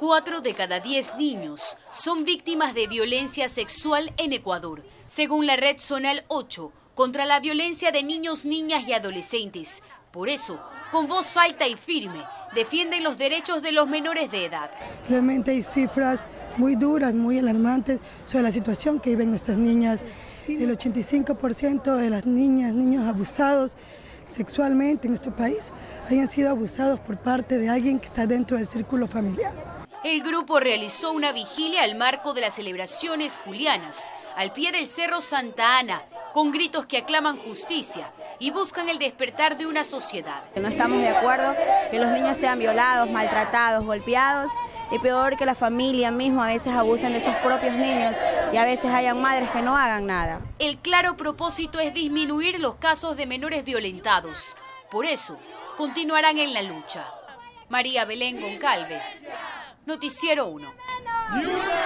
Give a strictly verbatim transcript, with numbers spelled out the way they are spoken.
Cuatro de cada diez niños son víctimas de violencia sexual en Ecuador, según la Red Zonal ocho, contra la violencia de niños, niñas y adolescentes. Por eso, con voz alta y firme, defienden los derechos de los menores de edad. Realmente hay cifras muy duras, muy alarmantes sobre la situación que viven nuestras niñas. El ochenta y cinco por ciento de las niñas, niños abusados sexualmente en nuestro país hayan sido abusados por parte de alguien que está dentro del círculo familiar. El grupo realizó una vigilia al marco de las celebraciones julianas, al pie del Cerro Santa Ana, con gritos que aclaman justicia y buscan el despertar de una sociedad. No estamos de acuerdo que los niños sean violados, maltratados, golpeados, y peor que la familia misma a veces abusen de sus propios niños y a veces hayan madres que no hagan nada. El claro propósito es disminuir los casos de menores violentados. Por eso, continuarán en la lucha. María Belén Goncalves, Noticiero uno.